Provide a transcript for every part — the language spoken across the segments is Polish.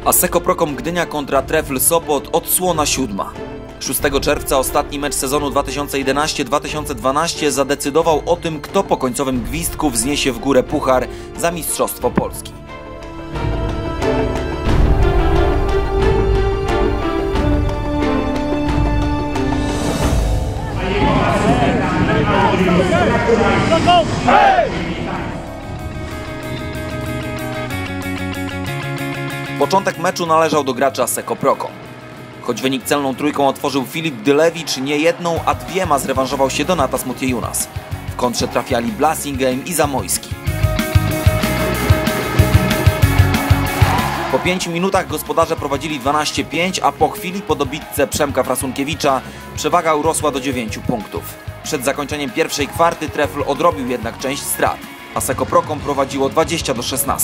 Asseco Procom Gdynia kontra Trefl Sopot, odsłona 7. 6 czerwca ostatni mecz sezonu 2011-2012 zadecydował o tym, kto po końcowym gwizdku wzniesie w górę puchar za Mistrzostwo Polski. Początek meczu należał do graczy Asseco Procom. Choć wynik celną trójką otworzył Filip Dylewicz, nie jedną, a dwiema zrewanżował się Donatas Motiejunas. W kontrze trafiali Blasingame i Zamojski. Po 5 minutach gospodarze prowadzili 12-5, a po chwili po dobitce Przemka Frasunkiewicza przewaga urosła do 9 punktów. Przed zakończeniem pierwszej kwarty Trefl odrobił jednak część strat. Asseco Procom prowadziło 20-16.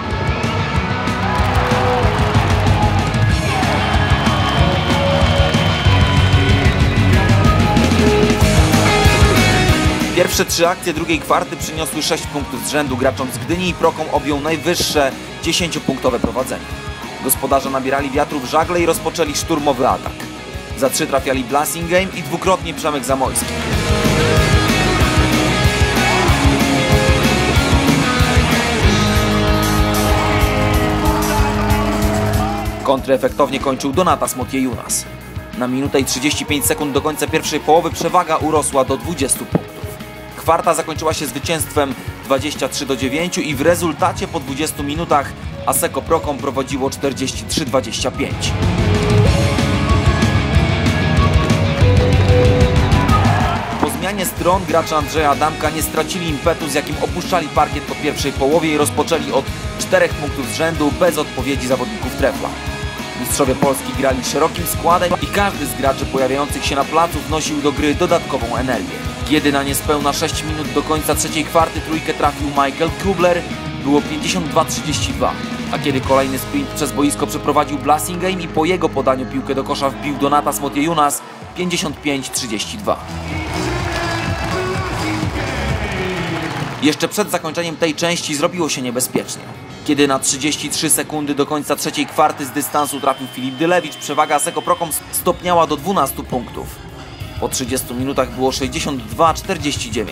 Pierwsze 3 akcje drugiej kwarty przyniosły 6 punktów z rzędu graczom z Gdyni i Procom objął najwyższe 10-punktowe prowadzenie. Gospodarze nabierali wiatru w żagle i rozpoczęli szturmowy atak. Za 3 trafiali Blasingame i dwukrotnie Przemek Zamojski. Kontrę efektownie kończył Donatas Motiejunas. Na minutę i 35 sekund do końca pierwszej połowy przewaga urosła do 20 punktów. Kwarta zakończyła się zwycięstwem 23-9 i w rezultacie po 20 minutach Asseco Procom prowadziło 43-25. Po zmianie stron gracze Andrzeja Adamka nie stracili impetu, z jakim opuszczali parkiet po pierwszej połowie i rozpoczęli od 4 punktów z rzędu bez odpowiedzi zawodników Trefla. Mistrzowie Polski grali szerokim składem i każdy z graczy pojawiających się na placu wnosił do gry dodatkową energię. Kiedy na niespełna 6 minut do końca trzeciej kwarty trójkę trafił Michael Kubler, było 52-32, a kiedy kolejny sprint przez boisko przeprowadził Blasingame i po jego podaniu piłkę do kosza wbił Donatas Motiejunas, 55-32. Jeszcze przed zakończeniem tej części zrobiło się niebezpiecznie. Kiedy na 33 sekundy do końca trzeciej kwarty z dystansu trafił Filip Dylewicz, przewaga Asseco Procom stopniała do 12 punktów. Po 30 minutach było 62-49.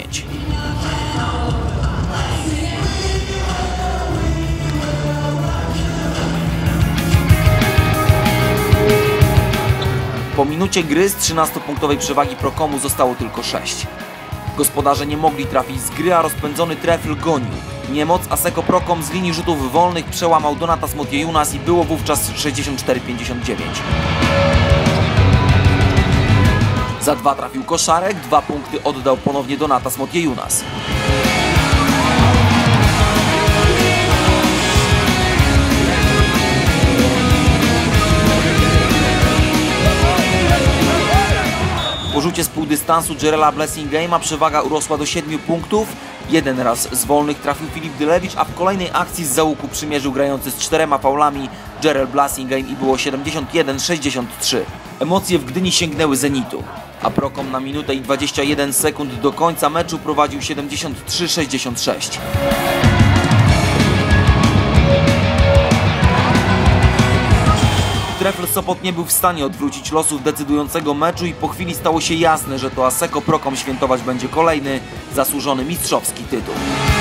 Po minucie gry z 13-punktowej przewagi Procomu zostało tylko 6. Gospodarze nie mogli trafić z gry, a rozpędzony Trefl gonił. Niemoc Asseco Procom z linii rzutów wolnych przełamał Donatas Motiejunas i było wówczas 64-59. Za 2 trafił Koszarek, 2 punkty oddał ponownie Donatas Motiejunas. Po rzucie z półdystansu Jerela Blasingame'a przewaga urosła do 7 punktów. Jeden raz z wolnych trafił Filip Dylewicz, a w kolejnej akcji z załuku przymierzył grający z 4 faulami Jerel Blasingame i było 71-63. Emocje w Gdyni sięgnęły zenitu, a Procom na minutę i 21 sekund do końca meczu prowadził 73-66. Trefl Sopot nie był w stanie odwrócić losów decydującego meczu i po chwili stało się jasne, że to Asseco Procom świętować będzie kolejny zasłużony mistrzowski tytuł.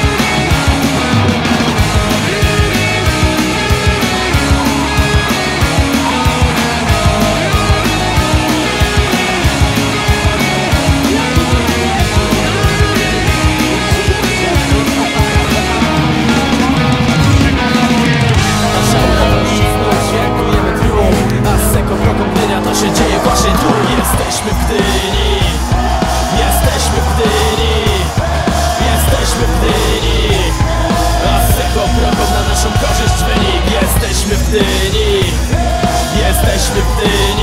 Jesteśmy w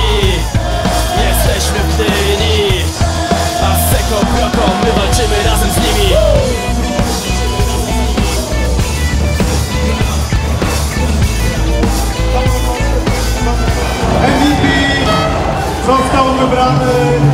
Gdyni. Asseco Procom, my walczymy razem z nimi. MVP został wybrany